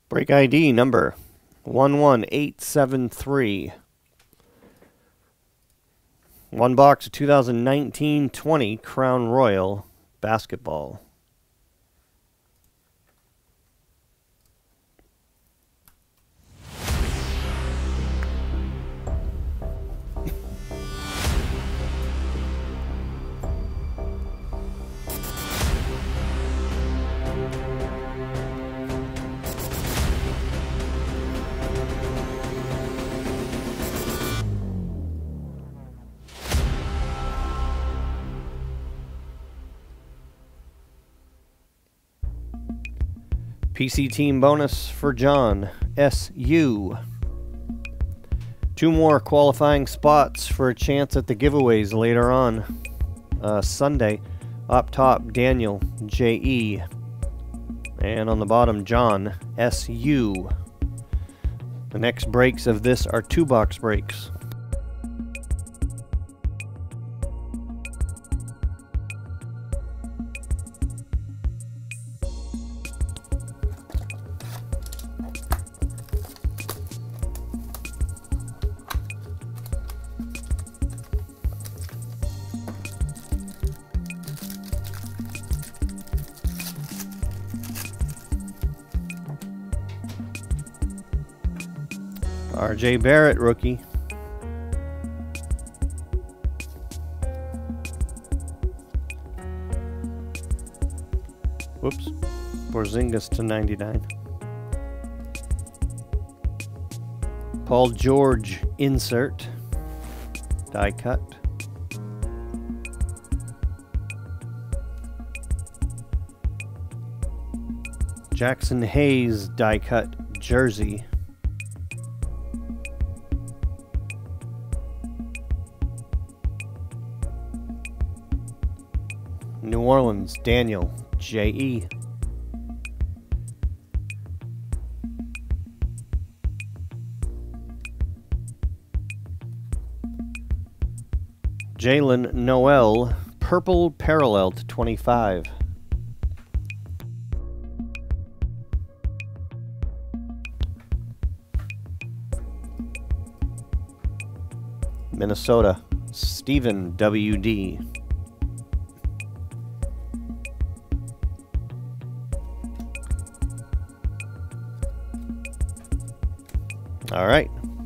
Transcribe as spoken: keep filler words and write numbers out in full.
Break I D number one one eight seven three. One box of two thousand nineteen twenty Crown Royale basketball. P C team bonus for John, S U. Two more qualifying spots for a chance at the giveaways later on. Uh, Sunday, up top, Daniel, J E. And on the bottom, John, S U. The next breaks of this are two box breaks. R J Barrett, rookie. Whoops. Porzingis to ninety-nine. Paul George, insert. Die cut. Jackson Hayes, die cut, jersey. New Orleans, Daniel, J E. Jalen Noel, purple parallel to twenty-five. Minnesota, Stephen W D. All right,